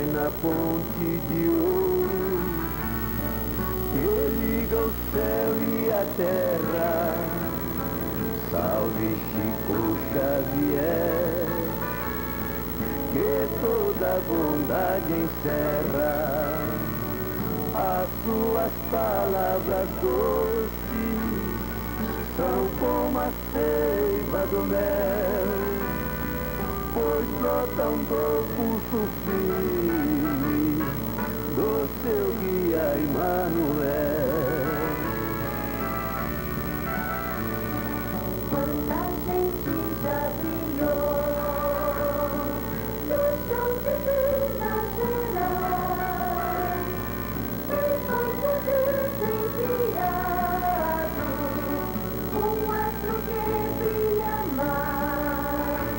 cai na ponte de ouro que liga o céu e a terra. Salve Chico Xavier, que toda bondade encerra. As suas palavras doces são como a seiva do mel, pois brotam do pulso firme do seu guia Emmanuel. Quanta gente já brilhou no chão de Minas Gerais, e foi por Deus enviado um astro que brilha mais.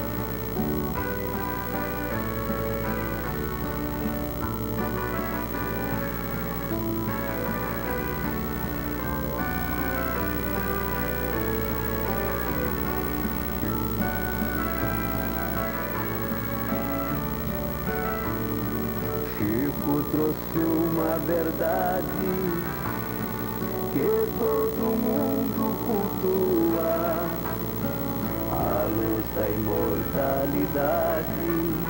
Chico trouxe uma verdade que todo mundo cultua, a luz da imortalidade.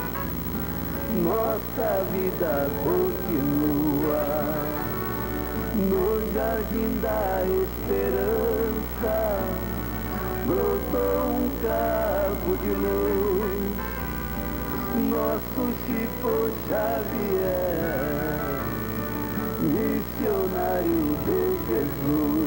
Nossa vida continua no jardim da esperança. Brotou um cabo de luz, nosso Chico Xavier, missionário de Jesus.